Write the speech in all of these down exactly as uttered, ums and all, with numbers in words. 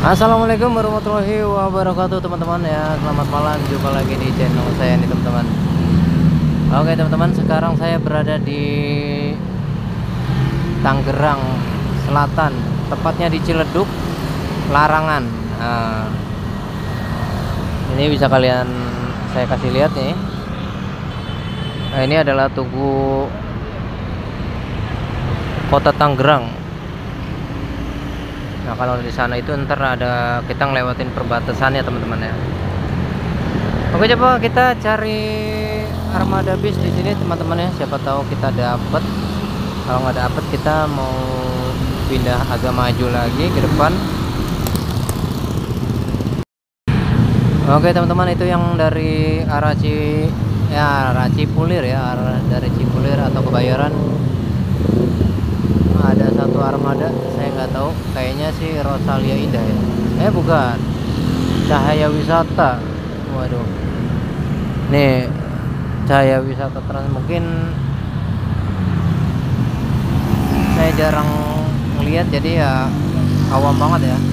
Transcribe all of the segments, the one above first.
Assalamualaikum warahmatullahi wabarakatuh teman-teman ya. Selamat malam, jumpa lagi di channel saya nih teman-teman. Oke teman-teman, sekarang saya berada di Tangerang Selatan, tepatnya di Ciledug, Larangan. Nah, ini bisa kalian saya kasih lihat nih. Nah, ini adalah Tugu Kota Tangerang. Nah, kalau di sana itu ntar ada kita ngelewatin perbatasannya teman-teman ya. Oke, coba kita cari armada bis di sini teman-teman ya. Siapa tahu kita dapat. Kalau nggak dapet kita mau pindah agak maju lagi ke depan. Oke teman-teman, itu yang dari arah Ci ya arah Cipulir ya, arah dari Cipulir atau Kebayoran. Ada satu armada, saya nggak tahu, kayaknya sih Rosalia Indah ya. Eh bukan, Cahaya Wisata. Waduh, nih Cahaya Wisata Trans. Mungkin saya jarang ngeliat jadi ya awam banget ya.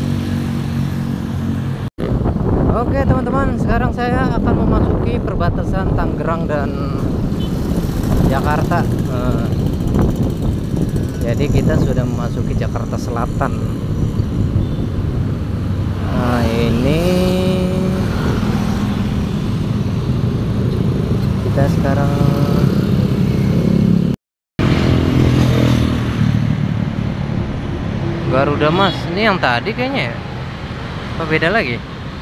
Oke teman-teman, sekarang saya akan memasuki perbatasan Tangerang dan Jakarta. Nah, jadi kita sudah memasuki Jakarta Selatan. Nah ini kita sekarang Garuda Mas. Ini yang tadi kayaknya ya, apa beda lagi?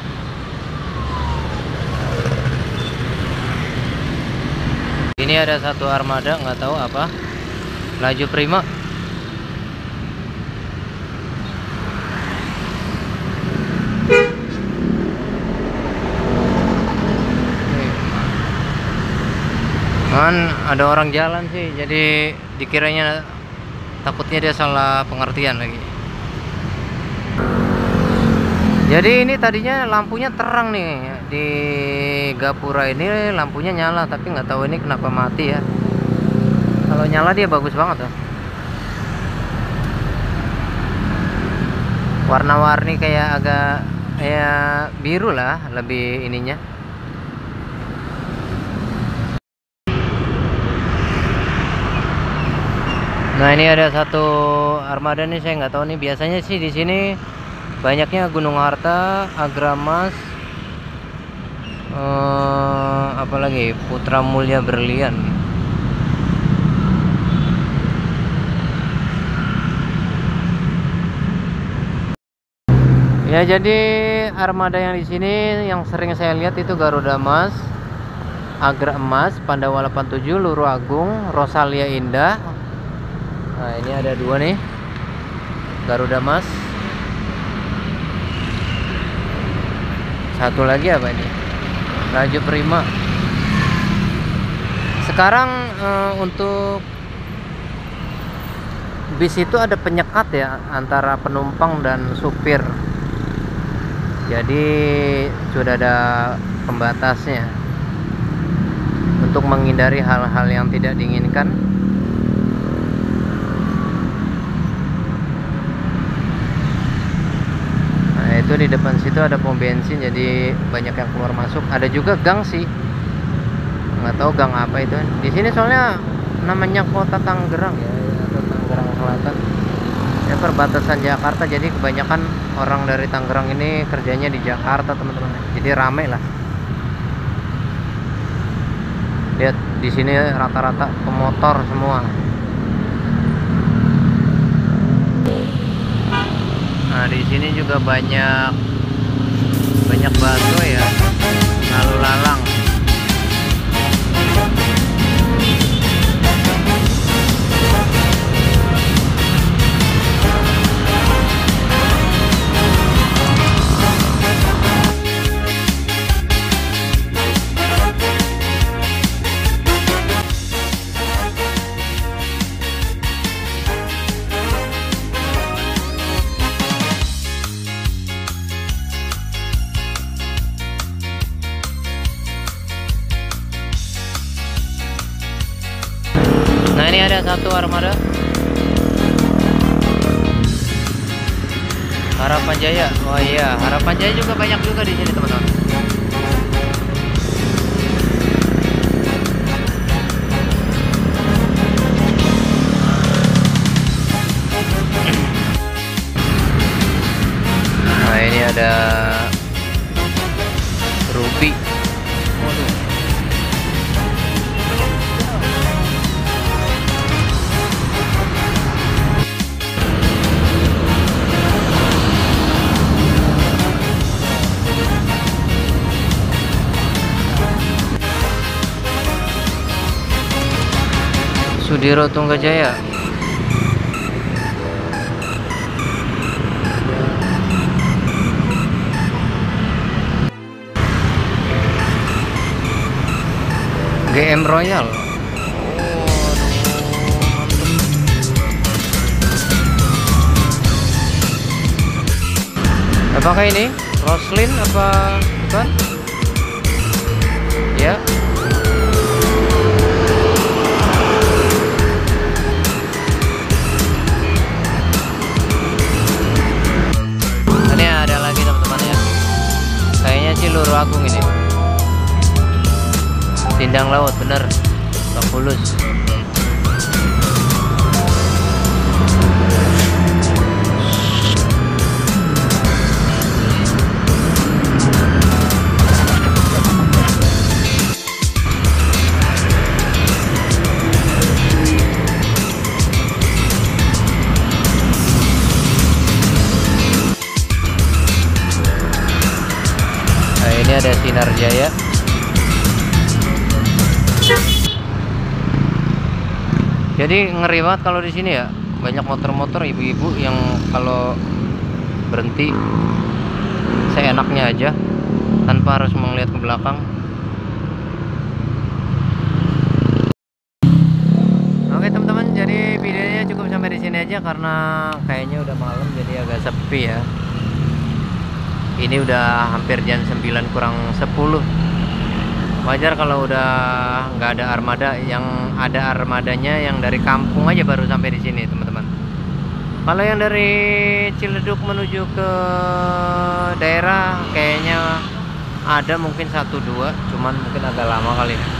Ini ada satu armada, nggak tahu apa, Laju Prima. Kan ada orang jalan sih, jadi dikiranya takutnya dia salah pengertian lagi. Jadi ini tadinya lampunya terang nih di Gapura ini, lampunya nyala, tapi nggak tahu ini kenapa mati ya. Kalau nyala dia bagus banget tuh. Warna-warni kayak agak kayak biru lah, lebih ininya. Nah ini ada satu armada nih, saya nggak tahu nih. Biasanya sih di sini banyaknya Gunung Harta, Agramas, eh, apalagi Putra Mulia Berlian. Ya jadi armada yang di sini yang sering saya lihat itu Garuda Mas, Agra Emas, Pandawa delapan puluh tujuh, Luru Agung, Rosalia Indah. Nah ini ada dua nih, Garuda Mas. Satu lagi apa ini? Laju Prima. Sekarang eh, untuk bis itu ada penyekat ya antara penumpang dan supir. Jadi sudah ada pembatasnya untuk menghindari hal-hal yang tidak diinginkan. Nah itu di depan situ ada pom bensin, jadi banyak yang keluar masuk. Ada juga gang sih, nggak tahu gang apa itu. Di sini soalnya namanya Kota Tangerang ya, atau Tangerang Selatan ya, perbatasan Jakarta. Jadi kebanyakan orang dari Tangerang ini kerjanya di Jakarta teman-teman, jadi rame lah. Lihat di sini rata-rata pemotor semua. Nah di sini juga banyak banyak bakso ya, lalu lalang. Nah ini ada satu armada. Harapan Jaya. Oh iya, Harapan Jaya juga banyak juga di sini teman-teman. Nah ini ada Ruby. Waduh. Sudiro Tunggajaya. G M Royal. Apakah ini Roslin apa bukan? Ya. Ini ada lagi teman-teman ya. Kayaknya sih Luru Agung ini. Sindang laut bener, Bakulus. Nah ini ada Sinar Jaya. Jadi ngeri banget kalau di sini ya, banyak motor-motor ibu-ibu yang kalau berhenti seenaknya aja tanpa harus melihat ke belakang. Oke teman-teman, jadi videonya cukup sampai di sini aja karena kayaknya udah malam jadi agak sepi ya. Ini udah hampir jam sembilan kurang sepuluh. Wajar kalau udah nggak ada armada, yang ada armadanya yang dari kampung aja baru sampai di sini teman-teman. Kalau yang dari Ciledug menuju ke daerah kayaknya ada mungkin satu dua, cuman mungkin agak lama kali ya.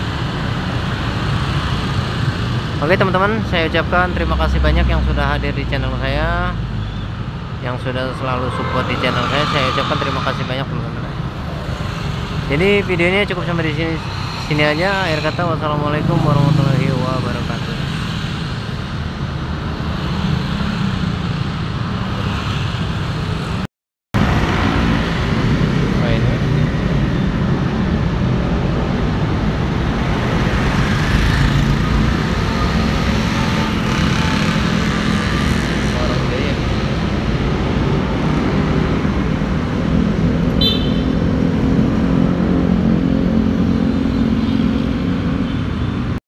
Oke teman-teman, saya ucapkan terima kasih banyak yang sudah hadir di channel saya, yang sudah selalu support di channel saya. Saya ucapkan terima kasih banyak teman-teman. Jadi videonya cukup sampai di sini sini aja. Akhir kata, wassalamualaikum warahmatullahi wabarakatuh.